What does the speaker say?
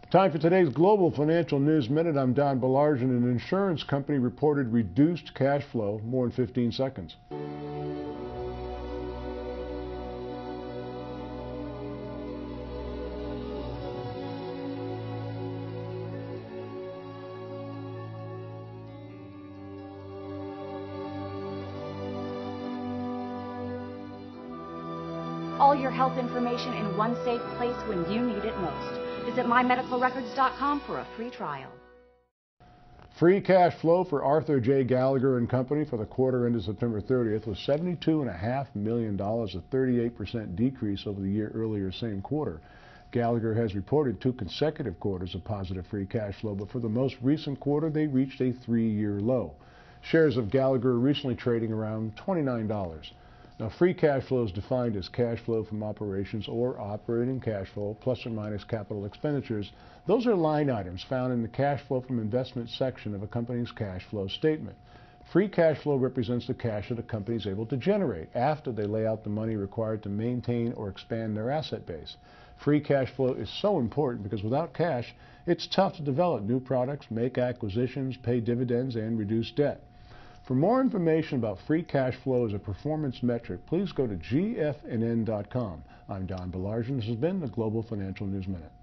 Time for today's Global Financial News Minute. I'm Don Balarjan. An insurance company reported reduced cash flow. More in 15 seconds. All your health information in one safe place when you need it most. Visit mymedicalrecords.com for a free trial. Free cash flow for Arthur J. Gallagher & Company for the quarter ended September 30th was $72.5 million, a 38% decrease over the year earlier same quarter. Gallagher has reported 2 consecutive quarters of positive free cash flow, but for the most recent quarter they reached a 3-year low. Shares of Gallagher are recently trading around $29. Now, free cash flow is defined as cash flow from operations or operating cash flow plus or minus capital expenditures. Those are line items found in the cash flow from investment section of a company's cash flow statement. Free cash flow represents the cash that a company is able to generate after they lay out the money required to maintain or expand their asset base. Free cash flow is so important because without cash, it's tough to develop new products, make acquisitions, pay dividends, and reduce debt. For more information about free cash flow as a performance metric, please go to gfnn.com. I'm Don Balarjan. This has been the Global Financial News Minute.